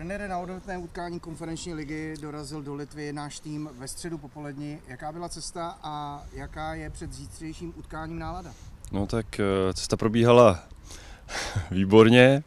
Trenére, na odvetné utkání konferenční ligy dorazil do Litvy náš tým ve středu popoledni. Jaká byla cesta a jaká je před zítřejším utkáním nálada? No tak cesta probíhala výborně.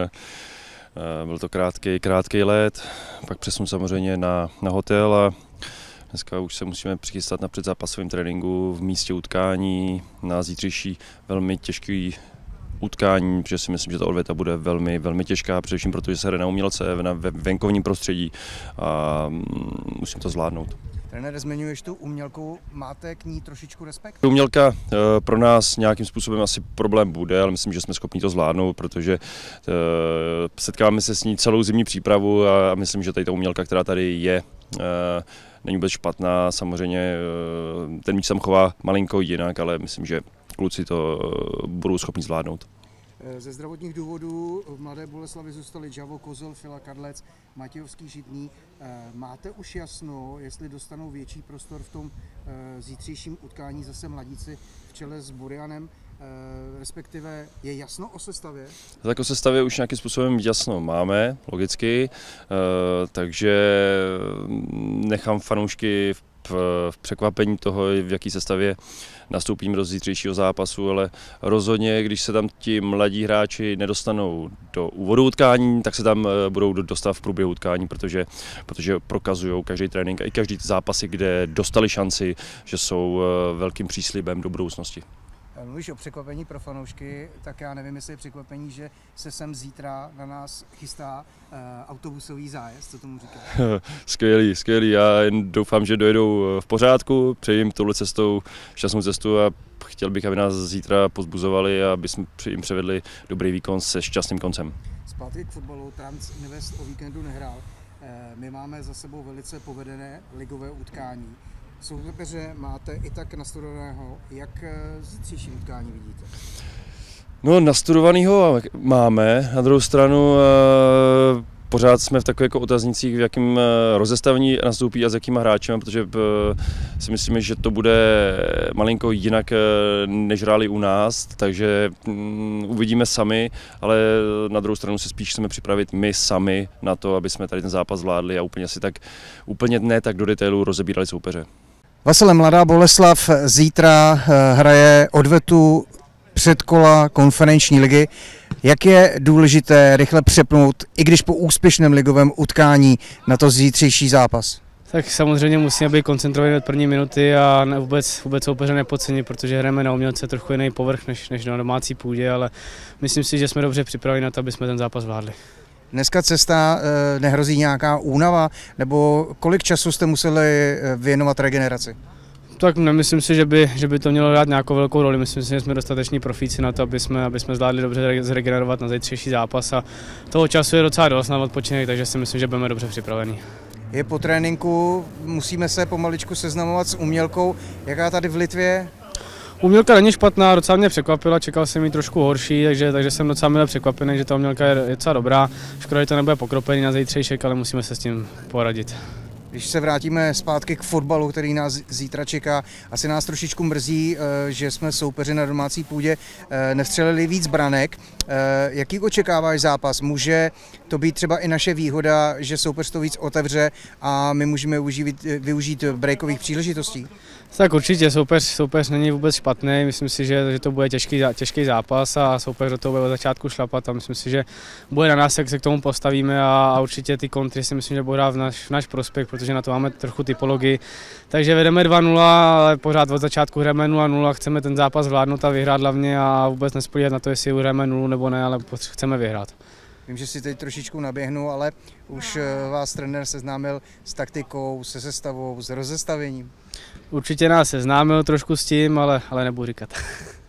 Byl to krátký let, pak přesun samozřejmě na hotel a dneska už se musíme přichystat na předzápasovém tréninku v místě utkání na zítřejší velmi těžký utkání, protože si myslím, že ta odveta bude velmi, velmi těžká, především protože se hraje na umělce ve venkovním prostředí a musím to zvládnout. Trenére, zmiňuješ tu umělku, máte k ní trošičku respekt? Umělka pro nás nějakým způsobem asi problém bude, ale myslím, že jsme schopni to zvládnout, protože setkáváme se s ní celou zimní přípravu a myslím, že tady ta umělka, která tady je, není vůbec špatná. Samozřejmě ten míč tam chová malinko jinak, ale myslím, že kluci to budou schopni zvládnout. Ze zdravotních důvodů v Mladé Boleslavi zůstali Javo, Kozol, Fila, Kadlec, Matějovský, Žitný. Máte už jasno, jestli dostanou větší prostor v tom zítřejším utkání zase mladíci v čele s Burianem, respektive je jasno o sestavě? Tak o sestavě už nějakým způsobem jasno máme, logicky, takže nechám fanoušky v překvapení toho, v jaký sestavě nastoupím do zítřejšího zápasu, ale rozhodně, když se tam ti mladí hráči nedostanou do úvodu utkání, tak se tam budou dostat v průběhu utkání, protože prokazují každý trénink a i každý zápasy, kde dostali šanci, že jsou velkým příslibem do budoucnosti. Mluvíš o překvapení pro fanoušky, tak já nevím, jestli je překvapení, že se sem zítra na nás chystá autobusový zájezd, co tomu říkáš? Skvělý, já jen doufám, že dojedou v pořádku, přeji jim touhle cestou šťastnou cestu a chtěl bych, aby nás zítra pozbuzovali a aby jsme jim převedli dobrý výkon se šťastným koncem. Zpátky k fotbalu, Transinvest o víkendu nehrál, my máme za sebou velice povedené ligové utkání. Soupeře máte i tak nastudovaného, jak zítřejší utkání vidíte? No, nastudovaného máme, na druhou stranu pořád jsme v takových jako otaznicích, v jakém rozestavení nastoupí a s jakýma hráči, protože si myslíme, že to bude malinko jinak, než hráli u nás, takže uvidíme sami, ale na druhou stranu se spíš chceme připravit my sami na to, aby jsme tady ten zápas zvládli a úplně ne tak do detailu rozebírali soupeře. Vasile, Mladá Boleslav zítra hraje odvetu předkola konferenční ligy. Jak je důležité rychle přepnout, i když po úspěšném ligovém utkání, na to zítřejší zápas? Tak samozřejmě musíme být koncentrovaní od první minuty a vůbec soupeře nepodcenit, protože hrajeme na umělce trochu jiný povrch než na domácí půdě, ale myslím si, že jsme dobře připraveni na to, aby jsme ten zápas zvládli. Dneska cesta, nehrozí nějaká únava, nebo kolik času jste museli věnovat regeneraci? Tak nemyslím si, že by to mělo dát nějakou velkou roli. Myslím si, že jsme dostateční profíci na to, aby jsme zvládli dobře zregenerovat na zítřejší zápas a toho času je docela dost na odpočinek, takže si myslím, že budeme dobře připraveni. Je po tréninku, musíme se pomaličku seznamovat s umělkou. Jaká tady v Litvě? Umělka není špatná, docela mě překvapila, čekal jsem ji trošku horší, takže jsem docela milé překvapený, že ta umělka je docela dobrá. Škoda, že to nebude pokropený na zítřejšek, ale musíme se s tím poradit. Když se vrátíme zpátky k fotbalu, který nás zítra čeká, asi nás trošičku mrzí, že jsme soupeři na domácí půdě nevstřelili víc branek. Jaký očekáváš zápas? Může to být třeba i naše výhoda, že soupeř to víc otevře a my můžeme využít breakových příležitostí? Tak určitě, soupeř není vůbec špatný, myslím si, že to bude těžký zápas a soupeř do toho bude od začátku šlapat a myslím si, že bude na nás, jak se k tomu postavíme a určitě ty kontry si myslím, že bude hrát v náš prospěch, protože na to máme trochu typologii. Takže vedeme 2-0, ale pořád od začátku hrajeme 0-0, chceme ten zápas zvládnout a vyhrát hlavně a vůbec nespolíhat na to, jestli uhrajeme 0 nebo ne, ale chceme vyhrát. Vím, že si teď trošičku naběhnu, ale už vás trenér seznámil s taktikou, se sestavou, s rozestavením. Určitě nás seznámil trošku s tím, ale nebudu říkat.